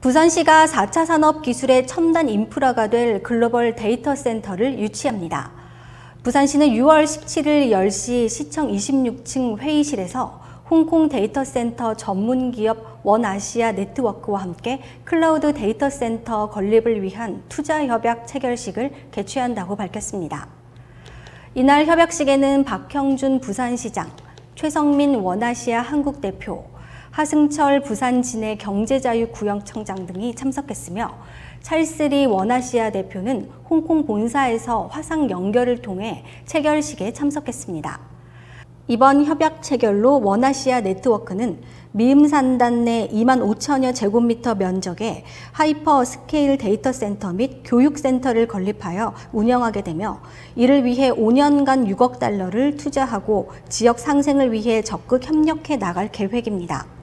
부산시가 4차 산업기술의 첨단 인프라가 될 글로벌 데이터 센터를 유치합니다. 부산시는 6월 17일 10시 시청 26층 회의실에서 홍콩 데이터 센터 전문 기업 원아시아 네트워크와 함께 클라우드 데이터 센터 건립을 위한 투자 협약 체결식을 개최한다고 밝혔습니다. 이날 협약식에는 박형준 부산시장, 최성민 원아시아 한국 대표, 하승철 부산진해 경제자유구역청장 등이 참석했으며 찰스리 원아시아 대표는 홍콩 본사에서 화상 연결을 통해 체결식에 참석했습니다. 이번 협약 체결로 원아시아 네트워크는 미음산단 내 2만 5천여 제곱미터 면적의 하이퍼 스케일 데이터 센터 및 교육센터를 건립하여 운영하게 되며 이를 위해 5년간 6억 달러를 투자하고 지역 상생을 위해 적극 협력해 나갈 계획입니다.